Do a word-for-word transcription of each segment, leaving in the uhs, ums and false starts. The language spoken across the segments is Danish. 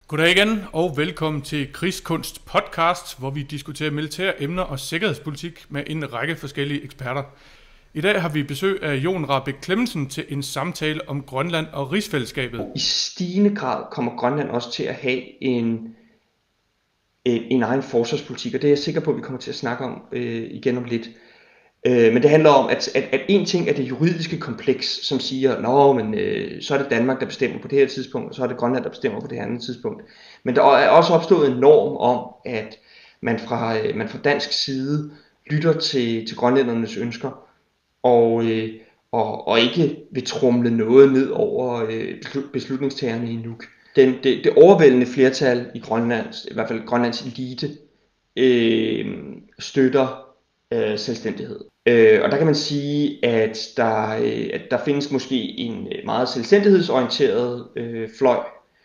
Goddag igen, og velkommen til Krigskunst podcast, hvor vi diskuterer militære emner og sikkerhedspolitik med en række forskellige eksperter. I dag har vi besøg af Jon Rahbek Clemmensen til en samtale om Grønland og rigsfællesskabet. I stigende grad kommer Grønland også til at have en, en, en egen forsvarspolitik, og det er jeg sikker på, at vi kommer til at snakke om øh, igen om lidt. Øh, men det handler om, at, at, at en ting er det juridiske kompleks, som siger, nå, men øh, så er det Danmark, der bestemmer på det her tidspunkt, og så er det Grønland, der bestemmer på det her andet tidspunkt. Men der er også opstået en norm om, at man fra, øh, man fra dansk side lytter til, til grønlændernes ønsker, og, øh, og, og ikke vil tromle noget ned over øh, beslutningstagerne i Nuuk. Den, det, det overvældende flertal i Grønland, i hvert fald Grønlands elite, øh, støtter øh, selvstændighed. Øh, og der kan man sige, at der, øh, at der findes måske en meget selvstændighedsorienteret øh, fløj,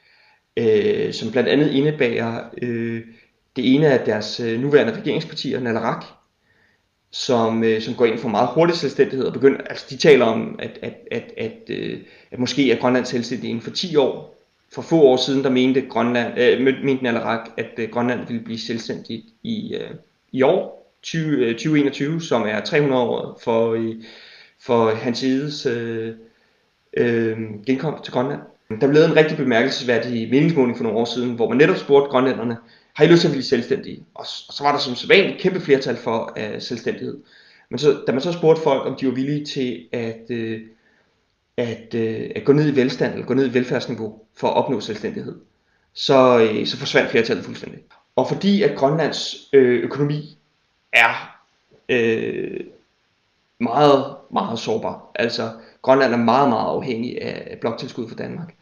øh, som blandt andet indebærer øh, det ene af deres øh, nuværende regeringspartier, Nalarak, som, øh, som går ind for meget hurtig selvstændighed og begynder, altså de taler om, at, at, at, at, øh, at måske er Grønland selvstændig inden for ti år. For få år siden, der mente, Grønland, øh, mente Nalarak, at øh, Grønland ville blive selvstændigt i, øh, i år, tyve enogtyve, som er tre hundrede år for, øh, for Hans Egedes øh, øh, genkomst til Grønland. Der blev lavet en rigtig bemærkelsesværdig meningsmåling for nogle år siden, hvor man netop spurgte grønlænderne, har I lyst til at blive selvstændige? Og, og så var der som sædvanligt et kæmpe flertal for uh, selvstændighed. Men så, da man så spurgte folk, om de var villige til at, uh, at, uh, at gå ned i velstand, eller gå ned i velfærdsniveau for at opnå selvstændighed, så, uh, så forsvandt flertallet fuldstændig. Og fordi at Grønlands øh, økonomi er øh, meget, meget sårbar, altså Grønland er meget, meget afhængig af bloktilskud fra Danmark,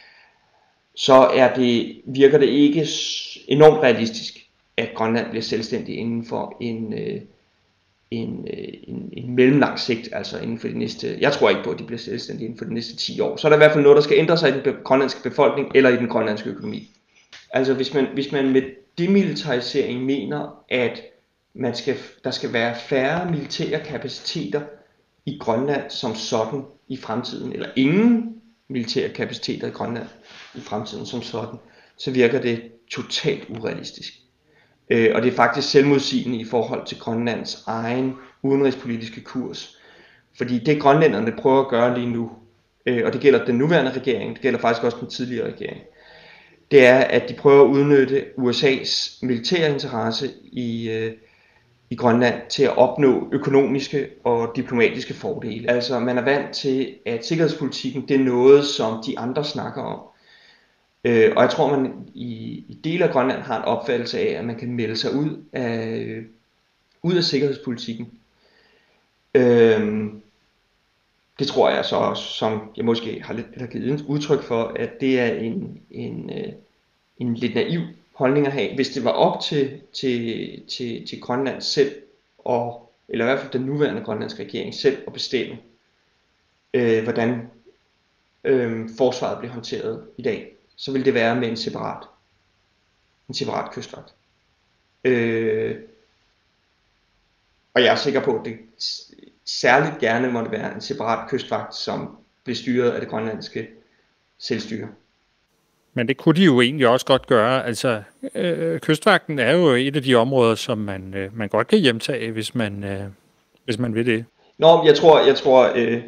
så er det, virker det ikke enormt realistisk, at Grønland bliver selvstændig inden for en, en, en, en mellemlang sigt, altså inden for de næste, jeg tror ikke på, at de bliver selvstændige inden for de næste ti år. Så er der i hvert fald noget, der skal ændre sig i den grønlandske befolkning eller i den grønlandske økonomi. Altså hvis man, hvis man med demilitarisering mener, at man skal, der skal være færre militære kapaciteter i Grønland som sådan i fremtiden, eller ingen militære kapaciteter i Grønland i fremtiden som sådan, så virker det totalt urealistisk. Øh, og det er faktisk selvmodsigende i forhold til Grønlands egen udenrigspolitiske kurs. Fordi det grønlænderne prøver at gøre lige nu, øh, og det gælder den nuværende regering, det gælder faktisk også den tidligere regering, det er, at de prøver at udnytte U S A's militære interesse i, øh, i Grønland til at opnå økonomiske og diplomatiske fordele. Altså man er vant til, at sikkerhedspolitikken det er noget, som de andre snakker om. Øh, og jeg tror, man i, i dele af Grønland har en opfattelse af, at man kan melde sig ud af, ud af sikkerhedspolitikken. Øh, det tror jeg så også, som jeg måske har lidt har givet udtryk for, at det er en, en, en lidt naiv holdning at have. Hvis det var op til, til, til, til Grønland selv, og, eller i hvert fald den nuværende grønlandske regering selv, at bestemme, øh, hvordan øh, forsvaret bliver håndteret i dag, så vil det være med en separat, en separat kystvagt. Øh, og jeg er sikker på, at det særligt gerne må det være en separat kystvagt, som bliver styret af det grønlandske selvstyre. Men det kunne de jo egentlig også godt gøre. Altså, øh, kystvagten er jo et af de områder, som man, øh, man godt kan hjemtage, hvis man, øh, hvis man vil det. Nå, jeg tror, jeg tror, øh,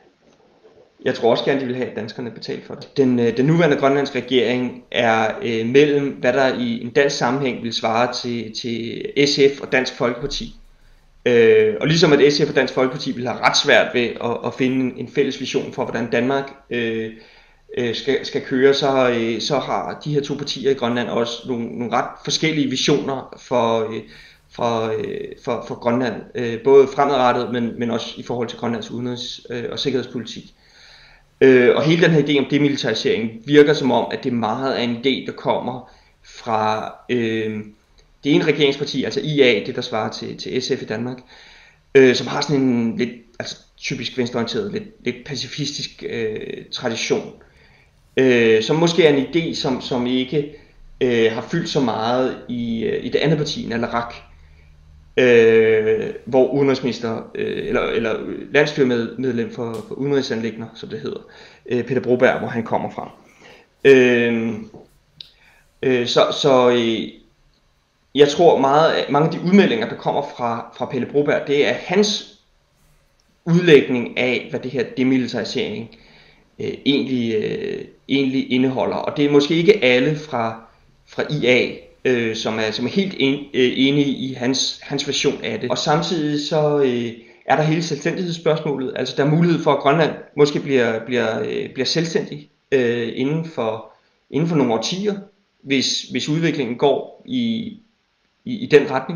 jeg tror også gerne, de vil have, at danskerne betaler for det. Den, øh, den nuværende grønlandske regering er øh, mellem, hvad der i en dansk sammenhæng vil svare til, til S F og Dansk Folkeparti. Øh, og ligesom at S F og Dansk Folkeparti vil have ret svært ved at, at finde en, en fælles vision for, hvordan Danmark øh, Skal, skal køre, så, så har de her to partier i Grønland også nogle, nogle ret forskellige visioner for, for, for, for Grønland, både fremadrettet, men, men også i forhold til Grønlands udenrigs- og sikkerhedspolitik. Og hele den her idé om demilitarisering virker som om, at det meget er en idé, der kommer fra øh, det ene regeringsparti, altså I A, det der svarer til, til S F i Danmark, øh, som har sådan en lidt, altså typisk venstreorienteret, lidt, lidt pacifistisk øh, tradition. Øh, som måske er en idé, som, som ikke øh, har fyldt så meget i, øh, i det andet parti, Nalarak, øh, hvor udenrigsminister, øh, eller, eller landsstyremedlem for, for udenrigsanliggender, som det hedder, øh, Peter Broberg, hvor han kommer fra. Øh, Øh, så så øh, jeg tror meget, mange af de udmeldinger, der kommer fra, fra Pelle Broberg, det er hans udlægning af, hvad det her demilitarisering øh, egentlig, øh, egentlig indeholder. Og det er måske ikke alle fra, fra I A, øh, som, er, som er helt en, øh, enige i hans, hans version af det. Og samtidig så øh, er der hele selvstændighedsspørgsmålet. Altså der er mulighed for, at Grønland måske bliver, bliver, øh, bliver selvstændig øh, inden, for, inden for nogle årtier, hvis, hvis udviklingen går i, i, i den retning.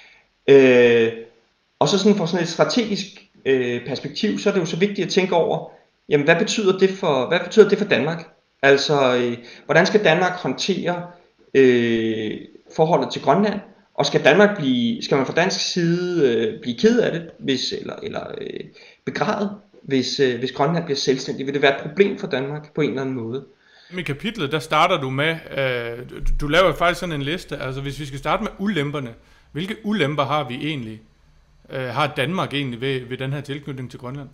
Øh, og så sådan fra sådan et strategisk øh, perspektiv, så er det jo så vigtigt at tænke over, jamen hvad betyder det for, hvad betyder det for Danmark? Altså, øh, hvordan skal Danmark håndtere øh, forholdet til Grønland? Og skal Danmark blive, skal man fra dansk side øh, blive ked af det, hvis, eller, eller øh, begrædet, hvis, øh, hvis Grønland bliver selvstændig? Vil det være et problem for Danmark på en eller anden måde? I kapitlet, der starter du med, øh, du, du laver faktisk sådan en liste, altså hvis vi skal starte med ulemperne, hvilke ulemper har vi egentlig, øh, har Danmark egentlig ved, ved den her tilknytning til Grønland?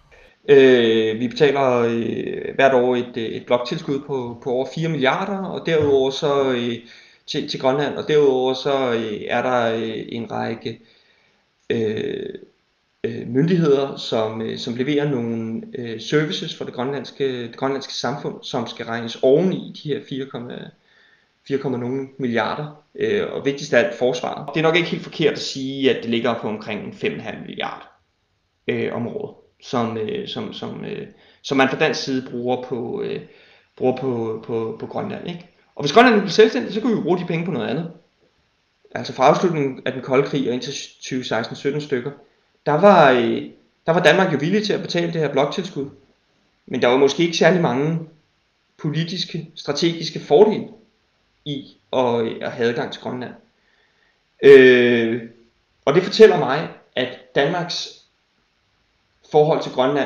Øh, vi betaler øh, hvert år et, et bloktilskud på, på over fire milliarder, og derudover så øh, til, til Grønland, og derudover så øh, er der øh, en række øh, øh, myndigheder, som, øh, som leverer nogle øh, services for det grønlandske, det grønlandske samfund, som skal regnes oven i de her fire komma nul milliarder, øh, og vigtigst af alt forsvaret. Det er nok ikke helt forkert at sige, at det ligger på omkring fem komma fem milliarder øh, om året. Som, øh, som, som, øh, som man fra dansk side bruger på, øh, bruger på, på, på Grønland. Ikke? Og hvis Grønland bliver selvstændig, så kan vi jo bruge de penge på noget andet. Altså fra afslutningen af den kolde krig og indtil tyve seksten sytten stykker, der var, øh, der var Danmark jo villig til at betale det her bloktilskud. Men der var måske ikke særlig mange politiske, strategiske fordele i at, at have adgang til Grønland. Øh, og det fortæller mig, at Danmarks forhold til Grønland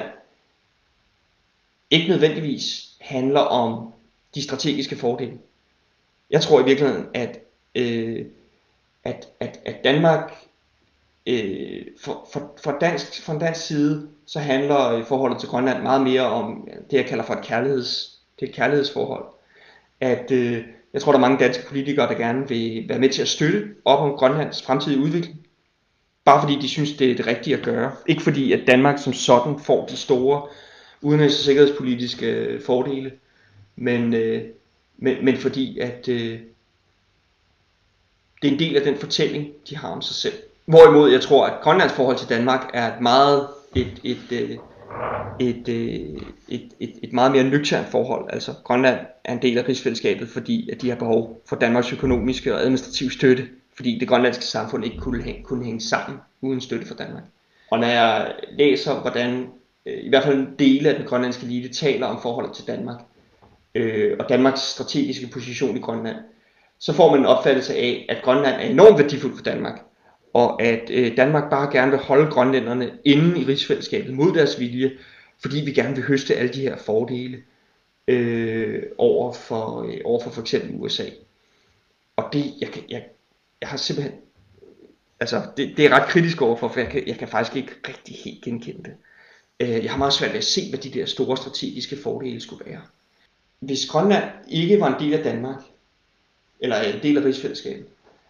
ikke nødvendigvis handler om de strategiske fordele. Jeg tror i virkeligheden, at, øh, at, at, at Danmark øh, for, for, for, dansk, fra dansk side, så handler forholdet til Grønland meget mere om det, jeg kalder for et, kærligheds, det er et kærlighedsforhold. At, øh, jeg tror, der er mange danske politikere, der gerne vil være med til at støtte op om Grønlands fremtidige udvikling. Bare fordi de synes, det er det rigtige at gøre. Ikke fordi, at Danmark som sådan får de store udenrigs- og sikkerhedspolitiske fordele, men, øh, men, men fordi, at øh, det er en del af den fortælling, de har om sig selv. Hvorimod jeg tror, at Grønlands forhold til Danmark er et meget, et, et, et, et, et, et, et, et meget mere nøgternt forhold. Altså Grønland er en del af rigsfællesskabet, fordi at de har behov for Danmarks økonomiske og administrative støtte, fordi det grønlandske samfund ikke kunne hænge, kunne hænge sammen uden støtte fra Danmark. Og når jeg læser, hvordan øh, i hvert fald en del af den grønlandske elite taler om forholdet til Danmark, øh, og Danmarks strategiske position i Grønland, så får man en opfattelse af, at Grønland er enormt værdifuldt for Danmark, og at øh, Danmark bare gerne vil holde grønlænderne inde i rigsfællesskabet mod deres vilje, fordi vi gerne vil høste alle de her fordele øh, over for øh, over for for eksempel U S A. Og det, jeg, jeg, jeg har simpelthen, altså det, det er ret kritisk overfor, for jeg kan, jeg kan faktisk ikke rigtig helt genkende det. Øh, jeg har meget svært ved at se, hvad de der store strategiske fordele skulle være. Hvis Grønland ikke var en del af Danmark, eller en del af rigsfællesskabet,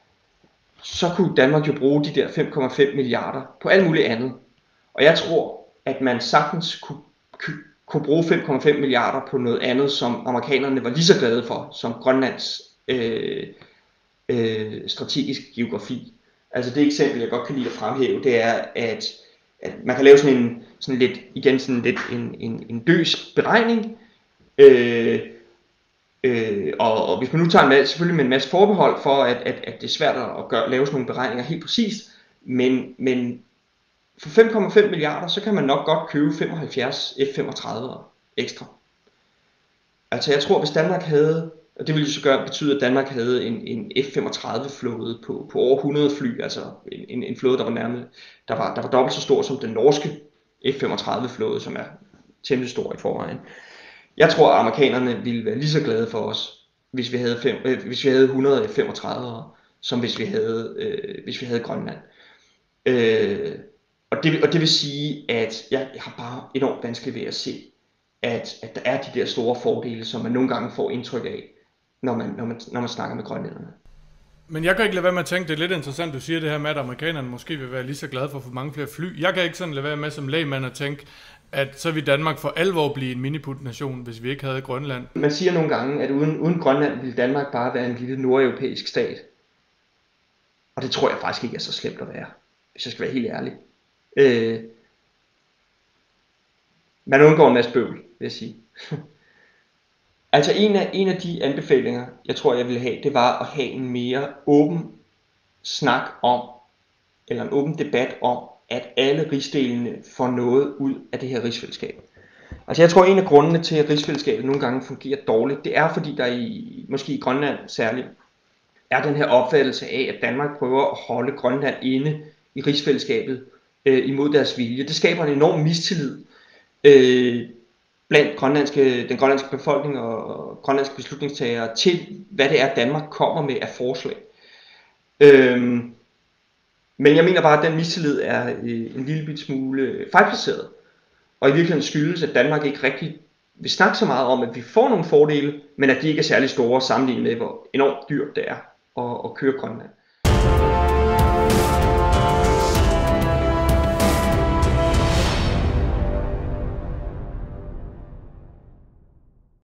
så kunne Danmark jo bruge de der fem komma fem milliarder på alt muligt andet. Og jeg tror, at man sagtens kunne, kunne bruge fem komma fem milliarder på noget andet, som amerikanerne var lige så glade for, som Grønlands øh, øh, strategisk geografi. Altså det eksempel, jeg godt kan lide at fremhæve, det er, at, at man kan lave sådan en, sådan lidt, igen sådan lidt en, en, en døs beregning, øh, Øh, og, og hvis man nu tager en masse, selvfølgelig med en masse forbehold for, at, at, at det er svært at gøre, lave sådan nogle beregninger helt præcist, men, men for fem komma fem milliarder, så kan man nok godt købe femoghalvfjerds F femogtredive ekstra. Altså jeg tror, hvis Danmark havde, og det ville jo så gøre, betyde, at Danmark havde en, en F femogtredive flåde på, på over hundrede fly, altså en, en flåde, der var nærmest, der var, der var dobbelt så stor som den norske F femogtredive flåde, som er temmelig stor i forvejen. Jeg tror, at amerikanerne ville være lige så glade for os, hvis vi havde, fem, øh, hvis vi havde hundrede F femogtredive, som hvis vi havde, øh, hvis vi havde Grønland. Øh, og, det, og det vil sige, at jeg, jeg har bare enormt vanskeligt ved at se, at, at der er de der store fordele, som man nogle gange får indtryk af, når man, når man, når man snakker med grønlænderne. Men jeg kan ikke lade være med at tænke, det er lidt interessant, du siger det her med, at amerikanerne måske vil være lige så glade for at få mange flere fly. Jeg kan ikke sådan lade være med som lægmand at tænke, at så vil Danmark for alvor blive en miniput-nation, hvis vi ikke havde Grønland. Man siger nogle gange, at uden, uden Grønland ville Danmark bare være en lille nordeuropæisk stat. Og det tror jeg faktisk ikke er så slemt at være, hvis jeg skal være helt ærlig. Øh, man undgår en masse bøvl, vil jeg sige. Altså en af, en af de anbefalinger, jeg tror jeg ville have, det var at have en mere åben snak om, eller en åben debat om, at alle rigsdelene får noget ud af det her rigsfællesskab. Altså jeg tror en af grundene til, at rigsfællesskabet nogle gange fungerer dårligt, det er fordi der i, måske i Grønland særligt, er den her opfattelse af, at Danmark prøver at holde Grønland inde i rigsfællesskabet øh, imod deres vilje. Det skaber en enorm mistillid øh, blandt grønlandske, den grønlandske befolkning og grønlandske beslutningstagere til, hvad det er, Danmark kommer med af forslag. Øhm, men jeg mener bare, at den mistillid er øh, en lille bit smule fejlplaceret. Og i virkeligheden skyldes, at Danmark ikke rigtig vil snakke så meget om, at vi får nogle fordele, men at de ikke er særlig store sammenlignet med, hvor enormt dyrt det er at, at køre Grønland.